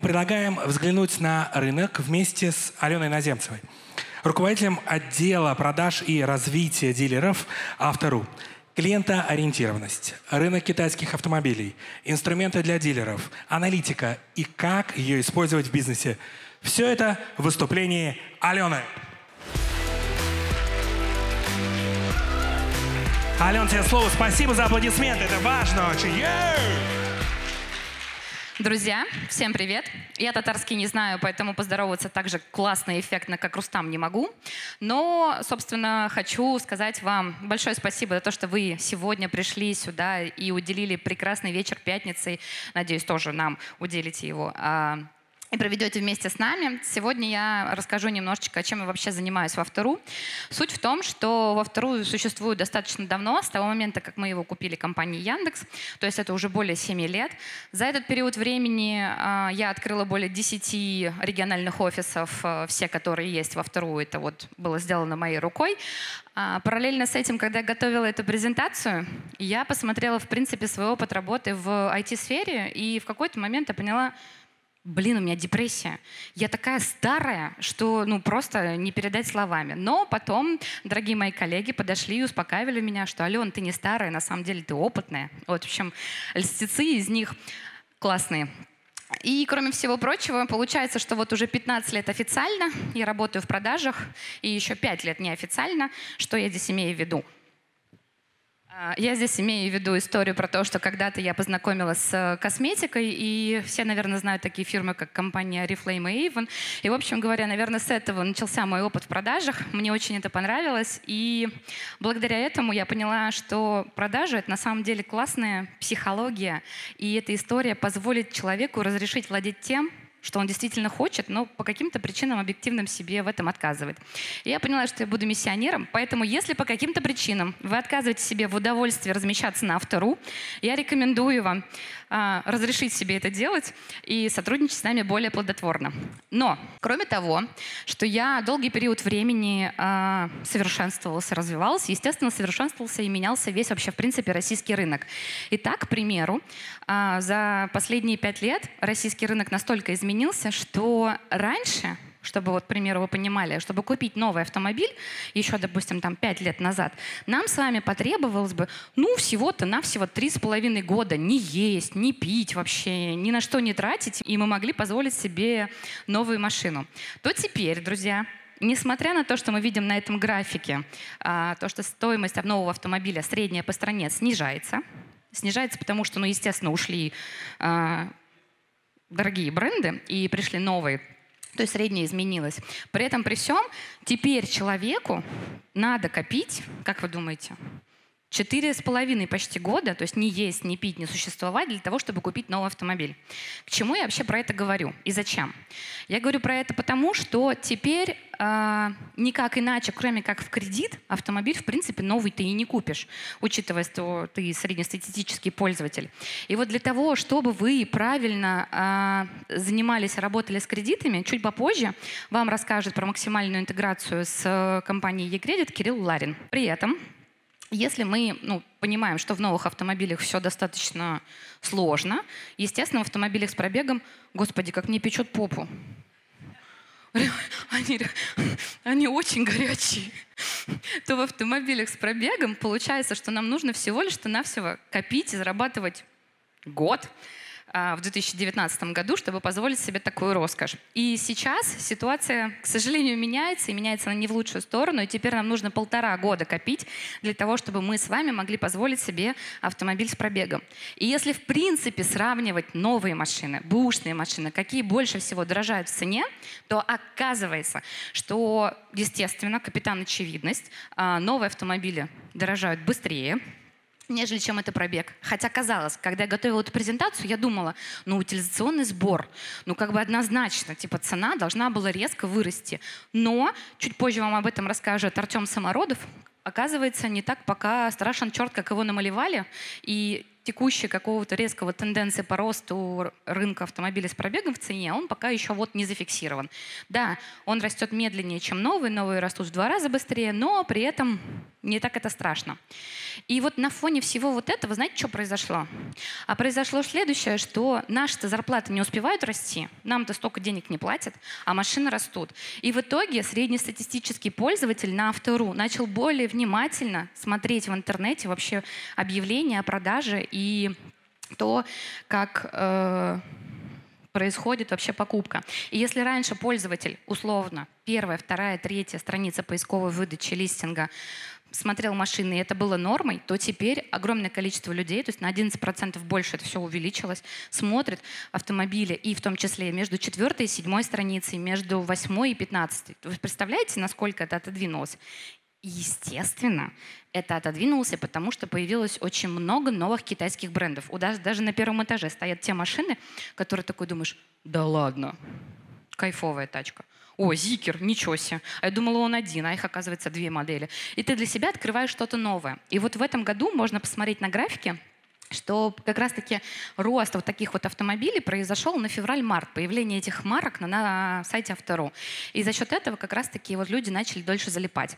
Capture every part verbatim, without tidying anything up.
Предлагаем взглянуть на рынок вместе с Аленой Наземцевой, руководителем отдела продаж и развития дилеров «Автору». Клиентоориентированность, рынок китайских автомобилей, инструменты для дилеров, аналитика и как ее использовать в бизнесе. Все это в выступлении Алены. Алена, тебе слово. Спасибо за аплодисменты. Это важно очень. Yeah! Друзья, всем привет! Я татарский не знаю, поэтому поздороваться так же классно и эффектно, как Рустам, не могу. Но, собственно, хочу сказать вам большое спасибо за то, что вы сегодня пришли сюда и уделили прекрасный вечер пятницы. Надеюсь, тоже нам уделите его. И проведете вместе с нами. Сегодня я расскажу немножечко, чем я вообще занимаюсь в Автору. Суть в том, что в Автору существует достаточно давно, с того момента, как мы его купили компании Яндекс, то есть это уже более семи лет. За этот период времени э, я открыла более десяти региональных офисов, э, все, которые есть в Автору, это вот было сделано моей рукой. А, параллельно с этим, когда я готовила эту презентацию, я посмотрела, в принципе, свой опыт работы в ай ти-сфере, и в какой-то момент я поняла, блин, у меня депрессия. Я такая старая, что ну просто не передать словами. Но потом дорогие мои коллеги подошли и успокаивали меня, что Ален, ты не старая, на самом деле ты опытная. Вот, в общем, льстецы из них классные. И, кроме всего прочего, получается, что вот уже пятнадцать лет официально я работаю в продажах, и еще пять лет неофициально. Что я здесь имею в виду? Я здесь имею в виду историю про то, что когда-то я познакомилась с косметикой, и все, наверное, знают такие фирмы, как компания Oriflame и Avon. И, в общем говоря, наверное, с этого начался мой опыт в продажах. Мне очень это понравилось, и благодаря этому я поняла, что продажи — это на самом деле классная психология, и эта история позволит человеку разрешить владеть тем, что он действительно хочет, но по каким-то причинам объективным себе в этом отказывает. И я поняла, что я буду миссионером, поэтому если по каким-то причинам вы отказываете себе в удовольствии размещаться на Автору, я рекомендую вам а, разрешить себе это делать и сотрудничать с нами более плодотворно. Но, кроме того, что я долгий период времени а, совершенствовался, развивался, естественно, совершенствовался и менялся весь вообще, в принципе, российский рынок. Итак, к примеру, а, за последние пять лет российский рынок настолько изменился, изменился, что раньше, чтобы, вот, к примеру, вы понимали, чтобы купить новый автомобиль, еще, допустим, там пять лет назад, нам с вами потребовалось бы, ну, всего-то навсего три с половиной года не есть, не пить вообще, ни на что не тратить, и мы могли позволить себе новую машину. То теперь, друзья, несмотря на то, что мы видим на этом графике, а, то, что стоимость нового автомобиля средняя по стране снижается, снижается, потому что, ну, естественно, ушли а, дорогие бренды, и пришли новые, то есть средняя изменилась. При этом, при всем, теперь человеку надо копить, как вы думаете, четыре с половиной почти года, то есть не есть, не пить, не существовать для того, чтобы купить новый автомобиль. К чему я вообще про это говорю и зачем? Я говорю про это потому, что теперь э, никак иначе, кроме как в кредит, автомобиль, в принципе, новый ты и не купишь, учитывая, что ты среднестатистический пользователь. И вот для того, чтобы вы правильно э, занимались, работали с кредитами, чуть попозже вам расскажет про максимальную интеграцию с компанией E-Credit Кирилл Ларин. При этом если мы ну, понимаем, что в новых автомобилях все достаточно сложно, естественно, в автомобилях с пробегом, господи, как мне печет попу. Они, они очень горячие. То в автомобилях с пробегом получается, что нам нужно всего лишь навсего копить и зарабатывать год в две тысячи девятнадцатом году, чтобы позволить себе такую роскошь. И сейчас ситуация, к сожалению, меняется, и меняется она не в лучшую сторону, и теперь нам нужно полтора года копить для того, чтобы мы с вами могли позволить себе автомобиль с пробегом. И если, в принципе, сравнивать новые машины, бэушные машины, какие больше всего дорожают в цене, то оказывается, что, естественно, капитан очевидность, новые автомобили дорожают быстрее, нежели чем это пробег. Хотя, казалось, когда я готовила эту презентацию, я думала, ну, утилизационный сбор, ну, как бы однозначно, типа, цена должна была резко вырасти. Но, чуть позже вам об этом расскажет Артем Самородов, оказывается, не так пока страшен черт, как его намалевали. И текущей какого-то резкого тенденции по росту рынка автомобилей с пробегом в цене, он пока еще вот не зафиксирован. Да, он растет медленнее, чем новые, новые растут в два раза быстрее, но при этом не так это страшно. И вот на фоне всего вот этого, знаете, что произошло? А произошло следующее, что наши-то зарплаты не успевают расти, нам-то столько денег не платят, а машины растут. И в итоге среднестатистический пользователь на Авто.ру начал более внимательно смотреть в интернете вообще объявления о продаже и то, как э, происходит вообще покупка. И если раньше пользователь, условно, первая, вторая, третья страница поисковой выдачи листинга смотрел машины, и это было нормой, то теперь огромное количество людей, то есть на одиннадцать процентов больше это все увеличилось, смотрит автомобили, и в том числе между четвертой и седьмой страницей, между восьмой и пятнадцатой. Вы представляете, насколько это отодвинулось? И, естественно, это отодвинулось, потому что появилось очень много новых китайских брендов. У даже, даже на первом этаже стоят те машины, которые такой думаешь, да ладно, кайфовая тачка. О, Зикер, ничего себе. А я думала, он один, а их, оказывается, две модели. И ты для себя открываешь что-то новое. И вот в этом году можно посмотреть на графике, что как раз-таки рост вот таких вот автомобилей произошел на февраль-март, появление этих марок на, на сайте Авто.ру. И за счет этого как раз-таки вот люди начали дольше залипать.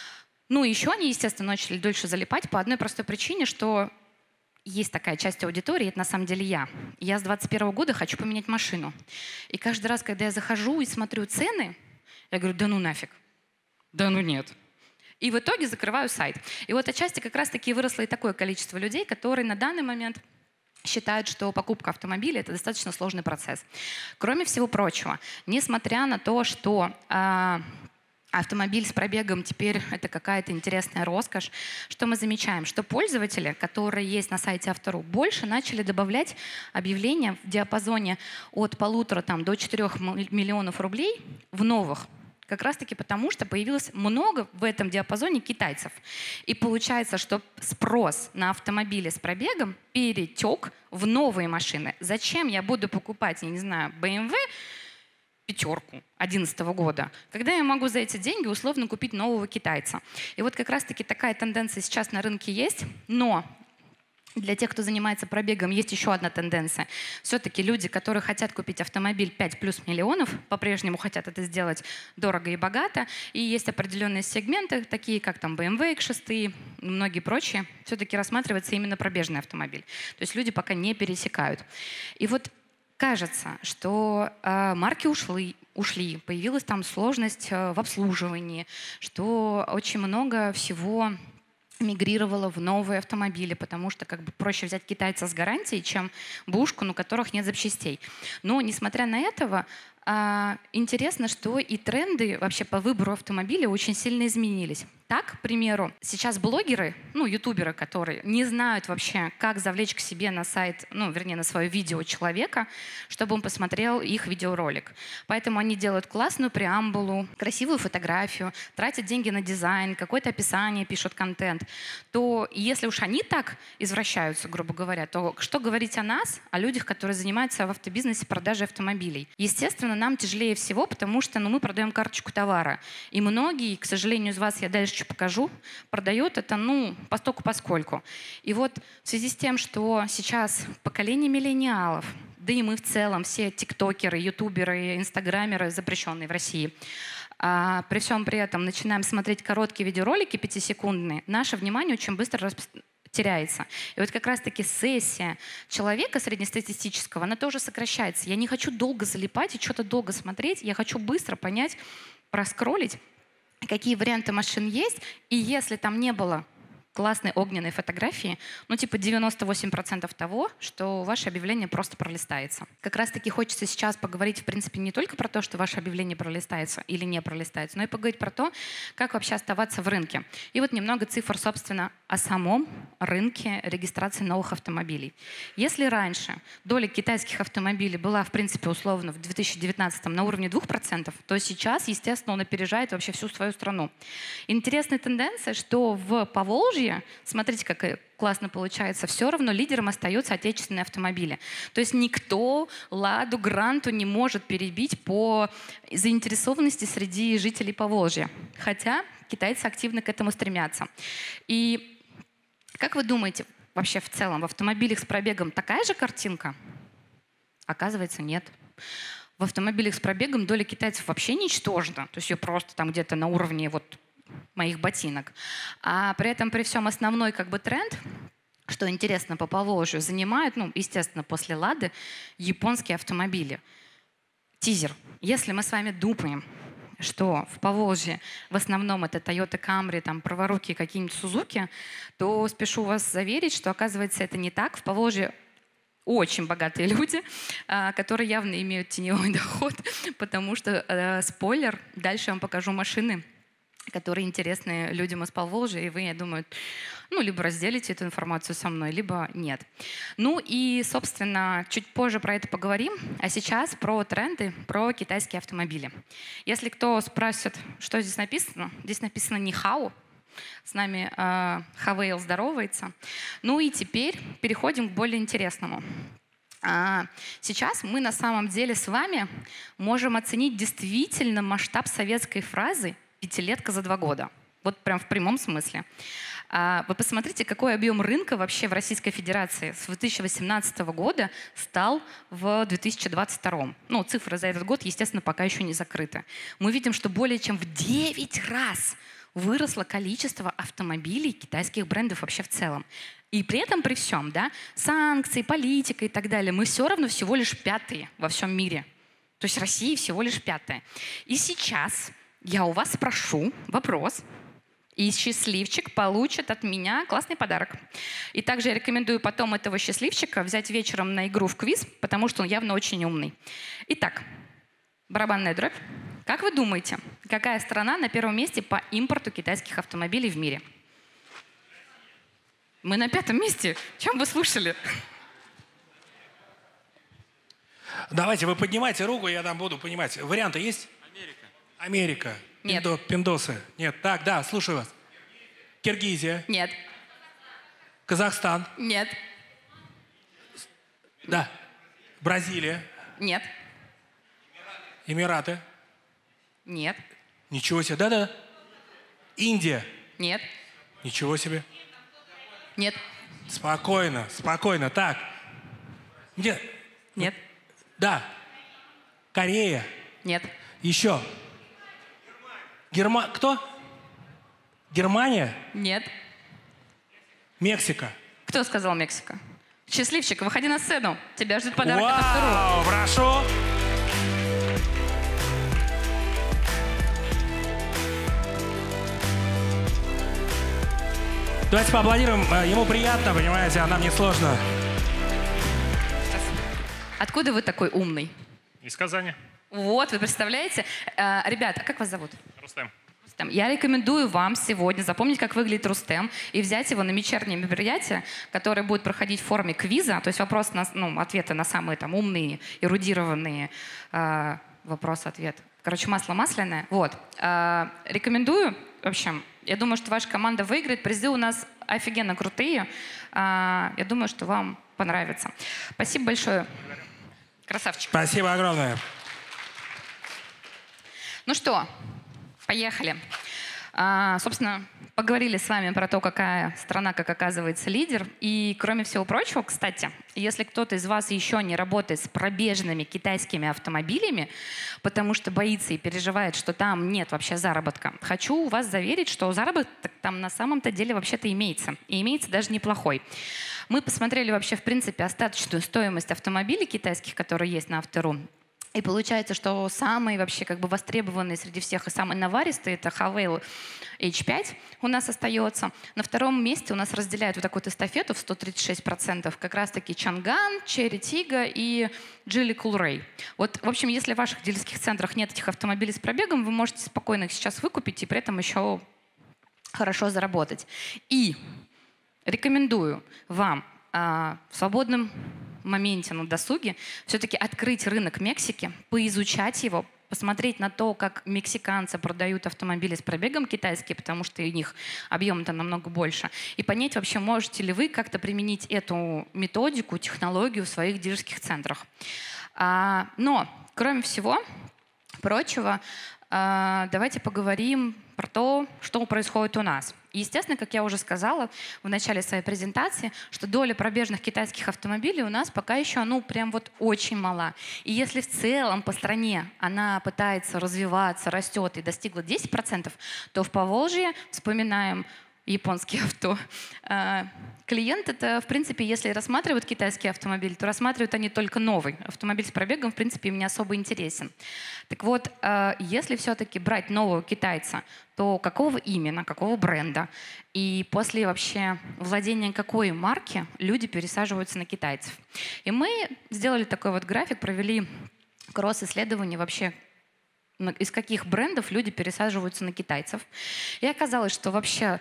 Ну, еще они, естественно, начали дольше залипать по одной простой причине, что есть такая часть аудитории, это на самом деле я. Я с двадцать первого года хочу поменять машину. И каждый раз, когда я захожу и смотрю цены, я говорю, да ну нафиг, да ну нет. И в итоге закрываю сайт. И вот отчасти как раз-таки выросло и такое количество людей, которые на данный момент считают, что покупка автомобиля — это достаточно сложный процесс. Кроме всего прочего, несмотря на то, что э, автомобиль с пробегом теперь это какая-то интересная роскошь, что мы замечаем? Что пользователи, которые есть на сайте Авто.ру, больше начали добавлять объявления в диапазоне от полутора там, до четырех миллионов рублей в новых. Как раз-таки потому, что появилось много в этом диапазоне китайцев. И получается, что спрос на автомобили с пробегом перетек в новые машины. Зачем я буду покупать, я не знаю, бэ эм вэ пятерку две тысячи одиннадцатого года, когда я могу за эти деньги условно купить нового китайца? И вот как раз-таки такая тенденция сейчас на рынке есть, но для тех, кто занимается пробегом, есть еще одна тенденция. Все-таки люди, которые хотят купить автомобиль пять плюс миллионов, по-прежнему хотят это сделать дорого и богато. И есть определенные сегменты, такие как там бэ эм вэ икс шесть и многие прочие, все-таки рассматривается именно пробежный автомобиль. То есть люди пока не пересекают. И вот кажется, что э, марки ушли, ушли, появилась там сложность э, в обслуживании, что очень много всего мигрировала в новые автомобили, потому что как бы проще взять китайца с гарантией, чем бушку, у которых нет запчастей. Но несмотря на это, а, интересно, что и тренды вообще по выбору автомобиля очень сильно изменились. Так, к примеру, сейчас блогеры, ну, ютуберы, которые не знают вообще, как завлечь к себе на сайт, ну, вернее, на свое видео человека, чтобы он посмотрел их видеоролик. Поэтому они делают классную преамбулу, красивую фотографию, тратят деньги на дизайн, какое-то описание, пишут контент. То если уж они так извращаются, грубо говоря, то что говорить о нас, о людях, которые занимаются в автобизнесе продажей автомобилей? Естественно, нам тяжелее всего, потому что ну, мы продаем карточку товара. И многие, к сожалению, из вас, я дальше покажу, продают это, ну, постольку-поскольку. И вот в связи с тем, что сейчас поколение миллениалов, да и мы в целом, все тиктокеры, ютуберы, инстаграмеры, запрещенные в России, а при всем при этом начинаем смотреть короткие видеоролики пятисекундные, наше внимание очень быстро распространяется. теряется. И вот как раз-таки сессия человека среднестатистического, она тоже сокращается. Я не хочу долго залипать и что-то долго смотреть, я хочу быстро понять, проскроллить, какие варианты машин есть, и если там не было классной огненной фотографии, ну типа девяносто восемь процентов того, что ваше объявление просто пролистается. Как раз-таки хочется сейчас поговорить, в принципе, не только про то, что ваше объявление пролистается или не пролистается, но и поговорить про то, как вообще оставаться в рынке. И вот немного цифр, собственно, о самом рынке регистрации новых автомобилей. Если раньше доля китайских автомобилей была, в принципе, условно в две тысячи девятнадцатом на уровне двух процентов, то сейчас, естественно, он опережает вообще всю свою страну. Интересная тенденция, что в Поволжье, смотрите, как классно получается, все равно лидером остаются отечественные автомобили. То есть никто Ладу, Гранту не может перебить по заинтересованности среди жителей Поволжья. Хотя китайцы активно к этому стремятся. И как вы думаете, вообще в целом в автомобилях с пробегом такая же картинка? Оказывается, нет. В автомобилях с пробегом доля китайцев вообще ничтожна. То есть ее просто там где-то на уровне вот моих ботинок. А при этом, при всем, основной как бы тренд, что интересно, по Поволжью занимают, ну, естественно, после «Лады», японские автомобили. Тизер. Если мы с вами думаем, что в Поволжье в основном это Toyota Camry, там, праворукие какие-нибудь Сузуки, то спешу вас заверить, что, оказывается, это не так. В Поволжье очень богатые люди, которые явно имеют теневой доход, потому что, э, спойлер, дальше я вам покажу машины, которые интересны людям из Поволжья, и вы, я думаю, ну, либо разделите эту информацию со мной, либо нет. Ну и, собственно, чуть позже про это поговорим, а сейчас про тренды, про китайские автомобили. Если кто спросит, что здесь написано, здесь написано «Нихао». С нами э, Хавейл здоровается. Ну и теперь переходим к более интересному. А, сейчас мы на самом деле с вами можем оценить действительно масштаб советской фразы «пятилетка за два года». Вот прям в прямом смысле. А, вы посмотрите, какой объем рынка вообще в Российской Федерации с две тысячи восемнадцатого года стал в две тысячи двадцать втором. Ну, цифры за этот год, естественно, пока еще не закрыты. Мы видим, что более чем в девять раз выросло количество автомобилей китайских брендов вообще в целом. И при этом, при всем, да, санкции, политика и так далее, мы все равно всего лишь пятые во всем мире. То есть Россия всего лишь пятая. И сейчас я у вас спрошу вопрос, и счастливчик получит от меня классный подарок. И также я рекомендую потом этого счастливчика взять вечером на игру в квиз, потому что он явно очень умный. Итак, барабанная дробь. Как вы думаете, какая страна на первом месте по импорту китайских автомобилей в мире? Мы на пятом месте. Чем вы слушали? Давайте, вы поднимайте руку, я там буду понимать. Варианты есть? Америка. Америка. Нет. Пиндо, пиндосы. Нет. Так, да, слушаю вас. Киргизия. Нет. Казахстан. Нет. Да. Бразилия. Нет. Эмираты. Нет. Ничего себе. Да-да. Индия. Нет. Ничего себе. Нет. Спокойно, спокойно. Так. Где? Нет. Да. Корея. Нет. Еще. Герма... Кто? Германия? Нет. Мексика. Кто сказал Мексика? Счастливчик, выходи на сцену. Тебя ждет подарок от автору. Вау, прошу. Давайте поаплодируем. Ему приятно, понимаете, а нам не сложно. Откуда вы такой умный? Из Казани. Вот, вы представляете? Э, ребята, а как вас зовут? Рустем. Рустем. Я рекомендую вам сегодня запомнить, как выглядит Рустем, и взять его на вечернее мероприятие, которое будет проходить в форме квиза, то есть вопрос на, ну, ответы на самые там умные, эрудированные э, вопрос-ответ. Короче, масло масляное. Вот. Э, рекомендую. В общем, я думаю, что ваша команда выиграет. Призы у нас офигенно крутые. Э, я думаю, что вам понравится. Спасибо большое. Красавчик. Спасибо огромное. Ну что, поехали. А, собственно, поговорили с вами про то, какая страна, как оказывается, лидер. И, кроме всего прочего, кстати, если кто-то из вас еще не работает с пробежными китайскими автомобилями, потому что боится и переживает, что там нет вообще заработка, хочу вас заверить, что заработок там на самом-то деле вообще-то имеется. И имеется даже неплохой. Мы посмотрели вообще, в принципе, остаточную стоимость автомобилей китайских, которые есть на Автору. И получается, что самый вообще как бы востребованный среди всех и самый наваристый — это Хавейл эйч пять у нас остается. На втором месте у нас разделяют вот такую эстафету в сто тридцать шесть процентов как раз-таки Чанган, Черри Тига и Geely Coolray. Вот, в общем, если в ваших дилерских центрах нет этих автомобилей с пробегом, вы можете спокойно их сейчас выкупить и при этом еще хорошо заработать. И рекомендую вам а, в свободном моменте на досуге все-таки открыть рынок Мексики, поизучать его, посмотреть на то, как мексиканцы продают автомобили с пробегом китайские, потому что у них объем-то намного больше, и понять вообще, можете ли вы как-то применить эту методику, технологию в своих дилерских центрах. А, но, кроме всего прочего, а, давайте поговорим про то, что происходит у нас. И, естественно, как я уже сказала в начале своей презентации, что доля пробежных китайских автомобилей у нас пока еще, ну, прям вот очень мала. И если в целом по стране она пытается развиваться, растет и достигла десять процентов, то в Поволжье, вспоминаем японские авто, клиент это, в принципе, если рассматривают китайский автомобиль, то рассматривают они только новый. Автомобиль с пробегом, в принципе, им не особо интересен. Так вот, если все-таки брать нового китайца, то какого именно, какого бренда? И после вообще владения какой марки люди пересаживаются на китайцев? И мы сделали такой вот график, провели кросс-исследование вообще, из каких брендов люди пересаживаются на китайцев. И оказалось, что вообще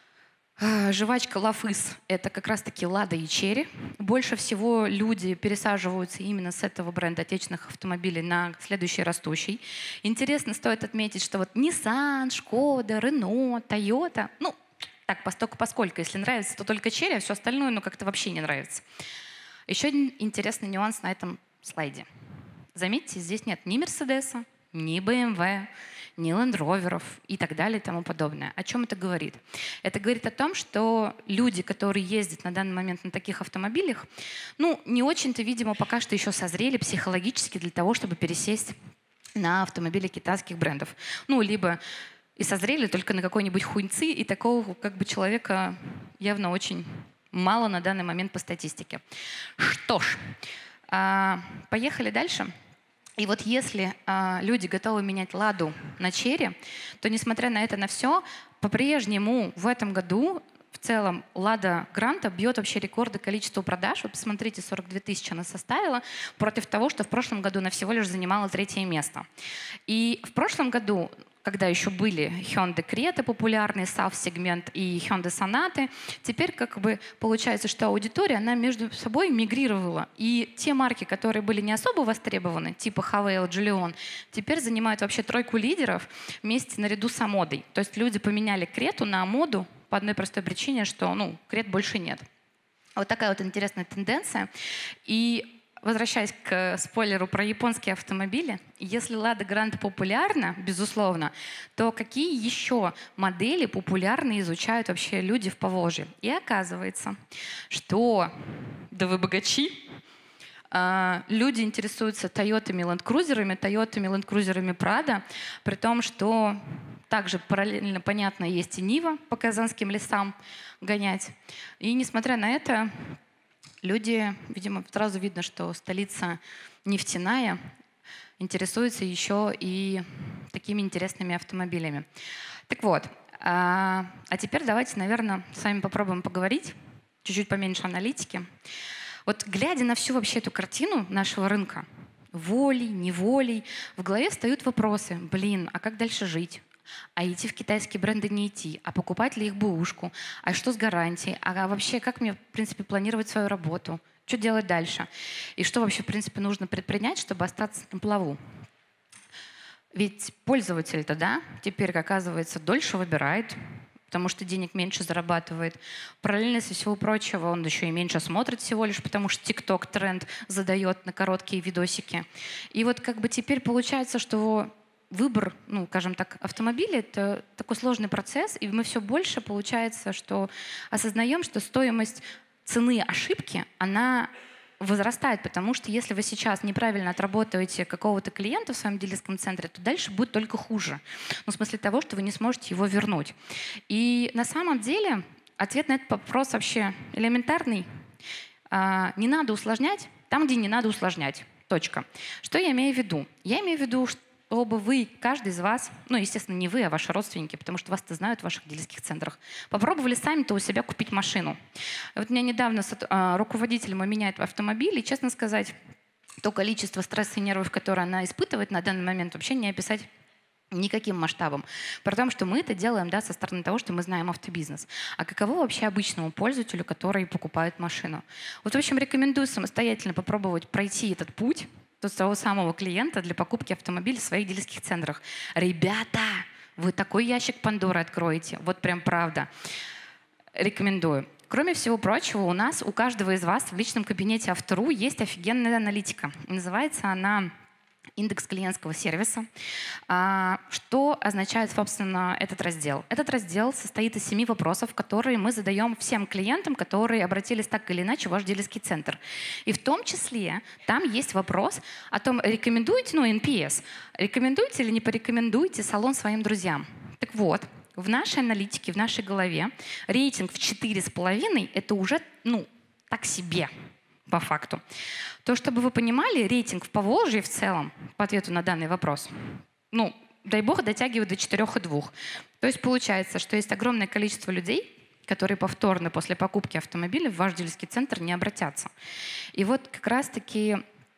жвачка Лафыс — это как раз-таки Лада и Черри. Больше всего люди пересаживаются именно с этого бренда отечественных автомобилей на следующий растущий. Интересно, стоит отметить, что вот Nissan, Шкода, Рено, Тойота, ну, так, постольку поскольку, если нравится, то только Черри, а все остальное, ну, как-то вообще не нравится. Еще один интересный нюанс на этом слайде. Заметьте, здесь нет ни Мерседеса, ни бэ эм вэ, ни Land Rover'ов и так далее и тому подобное. О чем это говорит? Это говорит о том, что люди, которые ездят на данный момент на таких автомобилях, ну, не очень-то, видимо, пока что еще созрели психологически для того, чтобы пересесть на автомобили китайских брендов. Ну, либо и созрели только на какой-нибудь хуньцы, и такого как бы человека явно очень мало на данный момент по статистике. Что ж, поехали дальше. И вот если э, люди готовы менять Ладу на Черри, то, несмотря на это, на все, по-прежнему в этом году в целом Лада Гранта бьет вообще рекорды количества продаж. Вы посмотрите, сорок две тысячи она составила, против того, что в прошлом году она всего лишь занимала третье место. И в прошлом году, когда еще были Hyundai Creta популярные, сав-сегмент и Hyundai Sonata, теперь как бы получается, что аудитория, она между собой мигрировала. И те марки, которые были не особо востребованы, типа Havail, Giulion, теперь занимают вообще тройку лидеров вместе наряду с Амодой. То есть люди поменяли Крету на Амоду по одной простой причине, что, ну, Крет больше нет. Вот такая вот интересная тенденция. И возвращаясь к спойлеру про японские автомобили, если Lada Granta популярна, безусловно, то какие еще модели популярны изучают вообще люди в Поволжье? И оказывается, что, да вы богачи, люди интересуются Тойотами, Лэнд-крузерами, Тойотами, Лэнд-крузерами Prado, при том, что также параллельно, понятно, есть и Нива по казанским лесам гонять. И несмотря на это, люди, видимо, сразу видно, что столица нефтяная, интересуются еще и такими интересными автомобилями. Так вот, а, а теперь давайте, наверное, с вами попробуем поговорить, чуть-чуть поменьше аналитики. Вот глядя на всю вообще эту картину нашего рынка, волей, неволей, в голове встают вопросы. Блин, а как дальше жить? А идти в китайские бренды не идти, а покупать ли их бэушку, а что с гарантией, а вообще как мне, в принципе, планировать свою работу, что делать дальше, и что вообще, в принципе, нужно предпринять, чтобы остаться на плаву. Ведь пользователь-то, да, теперь, оказывается, дольше выбирает, потому что денег меньше зарабатывает. Параллельно со всего прочего он еще и меньше смотрит всего лишь, потому что TikTok тренд задает на короткие видосики. И вот как бы теперь получается, что выбор, ну, скажем так, автомобиля — это такой сложный процесс, и мы все больше, получается, что осознаем, что стоимость цены ошибки, она возрастает, потому что если вы сейчас неправильно отработаете какого-то клиента в своем дилерском центре, то дальше будет только хуже. Ну, в смысле того, что вы не сможете его вернуть. И на самом деле ответ на этот вопрос вообще элементарный. Не надо усложнять там, где не надо усложнять. Точка. Что я имею в виду? Я имею в виду, что чтобы вы, каждый из вас, ну, естественно, не вы, а ваши родственники, потому что вас-то знают в ваших дилерских центрах, попробовали сами-то у себя купить машину. Вот у меня недавно руководитель мой меняет автомобиль, и, честно сказать, то количество стресса и нервов, которое она испытывает на данный момент, вообще не описать никаким масштабом. При том, что мы это делаем, да, со стороны того, что мы знаем автобизнес. А каково вообще обычному пользователю, который покупает машину? Вот, в общем, рекомендую самостоятельно попробовать пройти этот путь, до того самого клиента для покупки автомобиля в своих дилерских центрах. Ребята, вы такой ящик Пандоры откроете. Вот прям правда. Рекомендую. Кроме всего прочего, у нас, у каждого из вас в личном кабинете Автору есть офигенная аналитика. Называется она индекс клиентского сервиса. А, что означает, собственно, этот раздел? Этот раздел состоит из семи вопросов, которые мы задаем всем клиентам, которые обратились так или иначе в ваш дилерский центр. И в том числе там есть вопрос о том, рекомендуете, ну, эн пи эс, рекомендуете или не порекомендуете салон своим друзьям. Так вот, в нашей аналитике, в нашей голове рейтинг в четыре с половиной — это уже, ну, так себе. По факту. То, чтобы вы понимали, рейтинг в Поволжье в целом, по ответу на данный вопрос, ну, дай бог, дотягивает до четырёх и двух. То есть получается, что есть огромное количество людей, которые повторно после покупки автомобиля в ваш дилерский центр не обратятся. И вот как раз-таки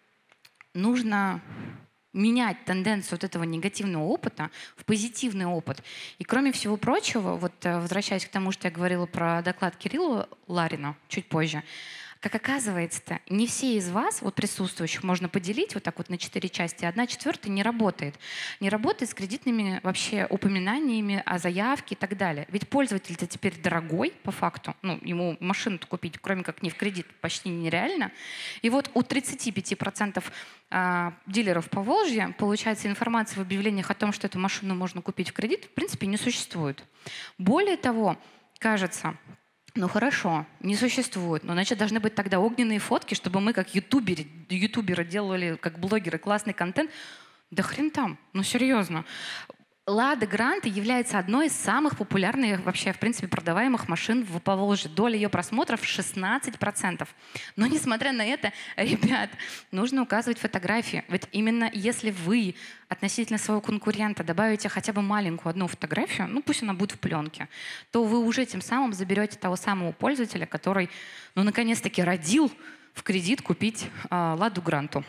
нужно менять тенденцию вот этого негативного опыта в позитивный опыт. И кроме всего прочего, вот возвращаясь к тому, что я говорила про доклад Кирилла Ларина чуть позже, как оказывается-то, не все из вас, вот присутствующих, можно поделить вот так вот на четыре части. Одна четвертая не работает. Не работает с кредитными вообще упоминаниями о заявке и так далее. Ведь пользователь-то теперь дорогой, по факту. Ну, ему машину-то купить, кроме как не в кредит, почти нереально. И вот у тридцати пяти процентов а, дилеров Поволжья, получается, информация в объявлениях о том, что эту машину можно купить в кредит, в принципе, не существует. Более того, кажется, ну хорошо, не существует, но значит должны быть тогда огненные фотки, чтобы мы как ютуберы, ютуберы делали, как блогеры, классный контент. Да хрен там, ну серьезно. Лада Гранта является одной из самых популярных, вообще, в принципе, продаваемых машин в Поволжье. Доля ее просмотров шестнадцать процентов. Но, несмотря на это, ребят, нужно указывать фотографии. Ведь именно если вы относительно своего конкурента добавите хотя бы маленькую одну фотографию, ну пусть она будет в пленке, то вы уже тем самым заберете того самого пользователя, который, ну, наконец-таки родил в кредит купить э, Ладу Гранту.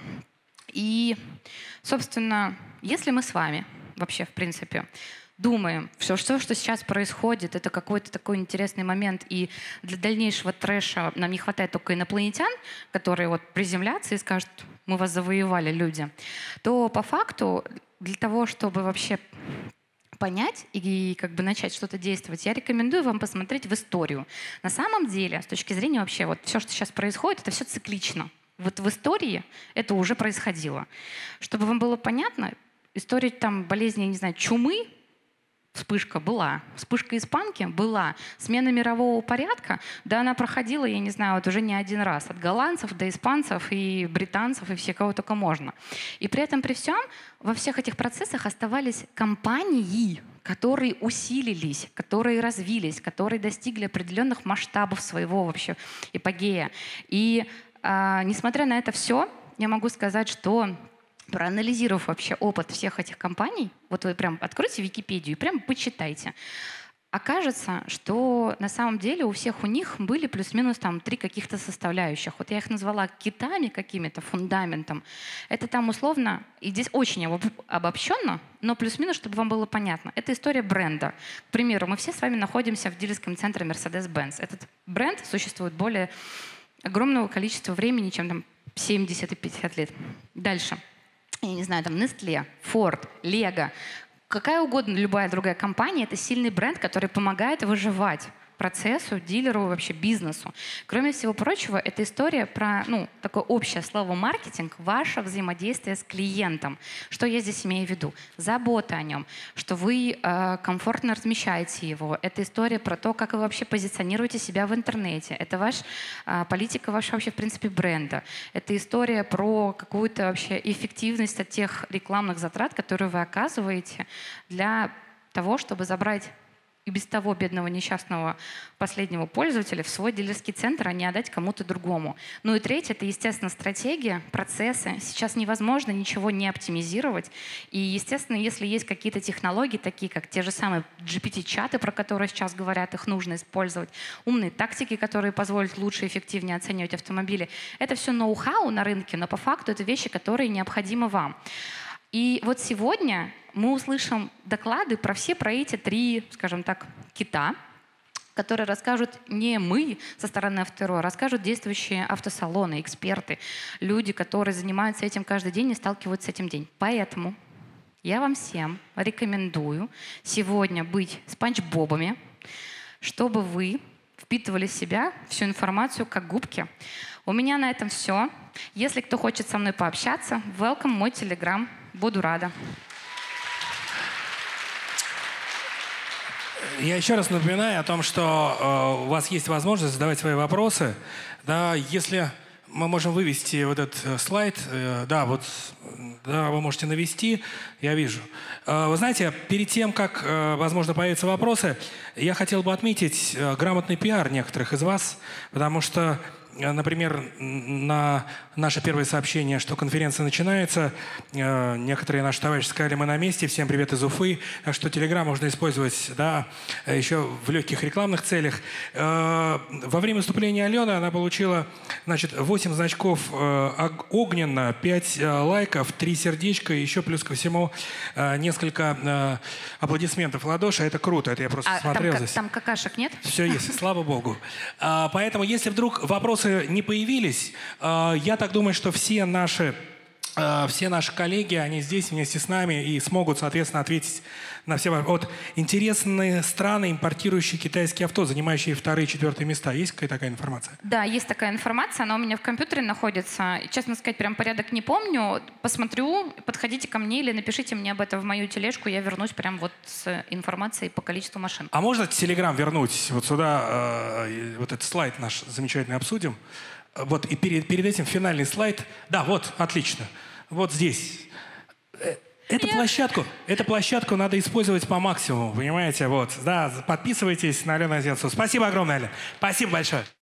И, собственно, если мы с вами вообще, в принципе, думаем, все, что, что сейчас происходит, это какой-то такой интересный момент, и для дальнейшего трэша нам не хватает только инопланетян, которые вот приземлятся и скажут, мы вас завоевали, люди, то по факту для того, чтобы вообще понять и как бы начать что-то действовать, я рекомендую вам посмотреть в историю. На самом деле, с точки зрения вообще, вот все, что сейчас происходит, это все циклично. Вот в истории это уже происходило. Чтобы вам было понятно, история там болезни, я не знаю, чумы, вспышка была, вспышка испанки была, смена мирового порядка, да, она проходила, я не знаю, вот уже не один раз, от голландцев до испанцев и британцев и все, кого только можно. И при этом, при всем, во всех этих процессах оставались компании, которые усилились, которые развились, которые достигли определенных масштабов своего вообще эпогея. И а, несмотря на это все, я могу сказать, что проанализировав вообще опыт всех этих компаний, вот вы прям откройте Википедию и прям почитайте, окажется, что на самом деле у всех у них были плюс-минус там три каких-то составляющих. Вот я их назвала китами какими-то, фундаментом. Это там условно, и здесь очень обобщенно, но плюс-минус, чтобы вам было понятно. Это история бренда. К примеру, мы все с вами находимся в дилерском центре Mercedes-Benz. Этот бренд существует более огромного количества времени, чем там семьдесят и пятьдесят лет. Дальше. Я не знаю, там Nestle, Ford, Lego, какая угодно, любая другая компания — это сильный бренд, который помогает выживать процессу, дилеру, вообще бизнесу. Кроме всего прочего, это история про, ну, такое общее слово маркетинг, ваше взаимодействие с клиентом. Что я здесь имею в виду? Забота о нем, что вы э, комфортно размещаете его. Это история про то, как вы вообще позиционируете себя в интернете. Это ваш, э, политика вашего вообще, в принципе, бренда. Это история про какую-то вообще эффективность от тех рекламных затрат, которые вы оказываете для того, чтобы забрать и без того бедного несчастного последнего пользователя в свой дилерский центр, а не отдать кому-то другому. Ну и третье — это, естественно, стратегия, процессы. Сейчас невозможно ничего не оптимизировать. И, естественно, если есть какие-то технологии, такие как те же самые джи пи ти-чаты, про которые сейчас говорят, их нужно использовать, умные тактики, которые позволят лучше и эффективнее оценивать автомобили. Это все ноу-хау на рынке, но по факту это вещи, которые необходимы вам. И вот сегодня мы услышим доклады про все про эти три, скажем так, кита, которые расскажут не мы со стороны автору, а расскажут действующие автосалоны, эксперты, люди, которые занимаются этим каждый день и сталкиваются с этим день. Поэтому я вам всем рекомендую сегодня быть спанч-бобами, чтобы вы впитывали в себя всю информацию как губки. У меня на этом все. Если кто хочет со мной пообщаться, welcome мой телеграм. Буду рада. Я еще раз напоминаю о том, что э, у вас есть возможность задавать свои вопросы. Да, если мы можем вывести вот этот э, слайд, э, да, вот, да, вы можете навести, я вижу. Э, вы знаете, перед тем, как, э, возможно, появятся вопросы, я хотел бы отметить э, грамотный пиар некоторых из вас, потому что, э, например, на наше первое сообщение, что конференция начинается, э, некоторые наши товарищи сказали: мы на месте, всем привет из Уфы. Так что Telegram можно использовать, да, еще в легких рекламных целях. Э, во время выступления Алены она получила, значит, восемь значков э, огненно, пять э, лайков, три сердечка, и еще плюс ко всему э, несколько э, аплодисментов в ладоши. Это круто, это я просто А смотрел там, здесь. там какашек нет? Все есть, слава богу. А, поэтому, если вдруг вопросы не появились, а, я так думаю, что все наши, а, все наши коллеги, они здесь вместе с нами и смогут, соответственно, ответить на все вопросы. Вот интересные страны, импортирующие китайские авто, занимающие вторые, четвертые места. Есть какая-то такая информация? Да, есть такая информация, она у меня в компьютере находится. И, честно сказать, прям порядок не помню. Посмотрю, подходите ко мне или напишите мне об этом в мою тележку, я вернусь прям вот с информацией по количеству машин. А можно Telegram вернуть вот сюда, э, вот этот слайд наш замечательный обсудим? Вот, и перед, перед этим финальный слайд. Да, вот, отлично. Вот здесь. Эту площадку, эту площадку надо использовать по максимуму, понимаете? Вот, да, подписывайтесь на Алену Аземцеву. Спасибо огромное, Аля. Спасибо большое.